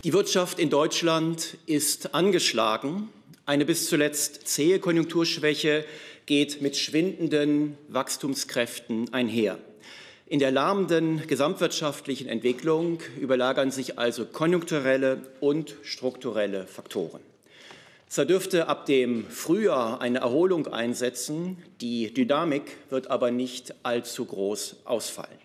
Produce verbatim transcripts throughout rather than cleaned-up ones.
Die Wirtschaft in Deutschland ist angeschlagen. Eine bis zuletzt zähe Konjunkturschwäche geht mit schwindenden Wachstumskräften einher. In der lahmenden gesamtwirtschaftlichen Entwicklung überlagern sich also konjunkturelle und strukturelle Faktoren. Zwar dürfte ab dem Frühjahr eine Erholung einsetzen, die Dynamik wird aber nicht allzu groß ausfallen.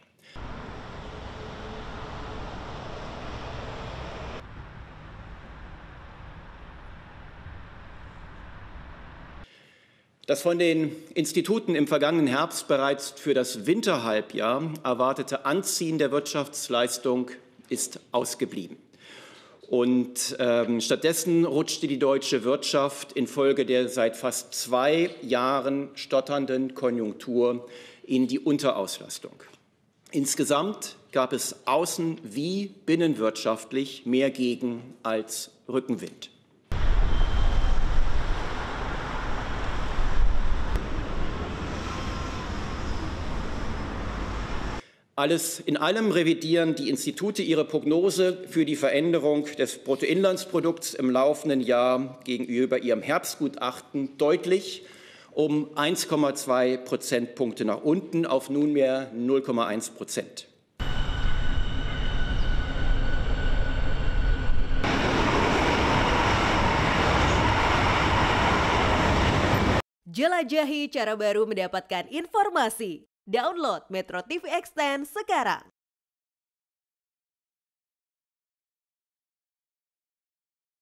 Das von den Instituten im vergangenen Herbst bereits für das Winterhalbjahr erwartete Anziehen der Wirtschaftsleistung ist ausgeblieben. Und ähm, stattdessen rutschte die deutsche Wirtschaft infolge der seit fast zwei Jahren stotternden Konjunktur in die Unterauslastung. Insgesamt gab es außen- wie binnenwirtschaftlich mehr Gegen- als Rückenwind. Alles in allem revidieren die Institute ihre Prognose für die Veränderung des Bruttoinlandsprodukts im laufenden Jahr gegenüber ihrem Herbstgutachten deutlich um eins Komma zwei Prozentpunkte nach unten auf nunmehr null Komma eins Prozent. Jelajahi cara baru mendapatkan informasi. Download Metro T V Extend sekarang.